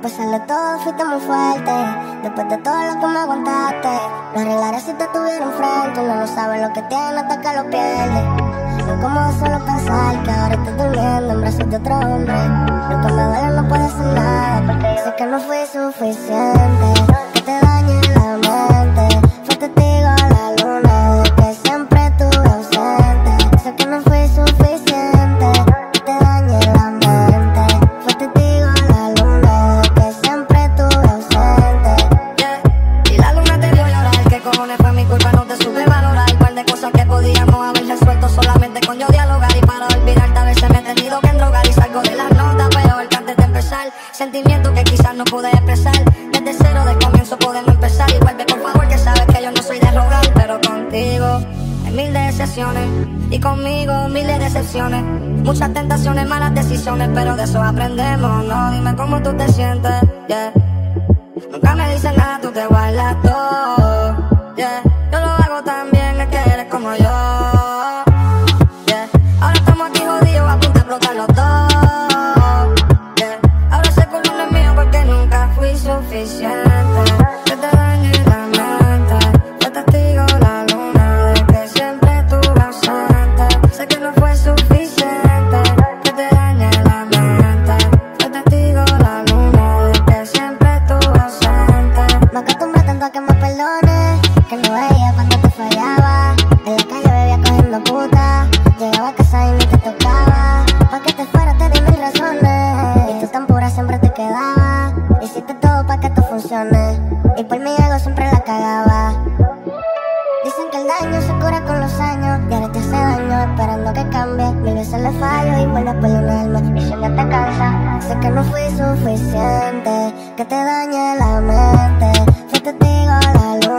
pesar de todo fuiste muy fuerte. Después de todo lo que me aguantaste, lo arreglaré si te tuviera enfrente. Uno no sabe lo que tiene hasta que lo pierde. No como solo pensar que ahora estoy durmiendo en brazos de otro hombre. Lo que me duele no puede ser nada, porque sé que no fui suficiente. Que te dañe la mente. Fue testigo a la luna de que siempre estuve ausente. Sé que no fui suficiente. Que te dañe la mente. Fue testigo a la luna de que siempre estuve ausente. Y la luna te vio llorar. ¿Qué cojones fue mi culpa? No te supe valorar. Un par de cosas que podíamos haber resuelto solamente con yo dialogar. Y para olvidarte a veces me he tenido que endrogar. Y salgo de las notas peor que antes de empezar. Sentimientos que quizás no pude expresar. Desde cero de comienzo podemos empezar. Y vuelve por favor, que sabes que yo no soy de rogar. Pero contigo hay mil decepciones y conmigo miles de decepciones. Muchas tentaciones, malas decisiones, pero de eso aprendemos. No, dime cómo tú te sientes, yeah. Nunca me dices nada, tú te guardas todo, yeah. Yo lo hago también, es que eres como yo, yeah. Ahora estamos aquí jodidos, a punto de explotar los dos, yeah. Ahora ese culo no es mío porque nunca fui suficiente. Que te dañe la mente. Fue testigo la luna de que siempre estuve ausente. Sé que no fue suficiente. Que te dañe la mente. Fue testigo la luna de que siempre estuve ausente. Me acostumbré tanto a que me perdones, que no veía cuando te fallaba. En la calle bebía cogiendo puta. Llegaba a casa y ni te tocaba. Pa' que te fuera te di mil razones. Y tú tan pura siempre te quedabas. Hiciste todo pa' que esto funcione. Y por mi ego siempre la cagaba. Dicen que el daño se cura con los años. Y ahora te hace daño esperando que cambie. Mil veces le fallo y vuelve a perdonarme. Y si no te cansa, sé que no fui suficiente. Que te dañe la mente. Fue testigo a la luz.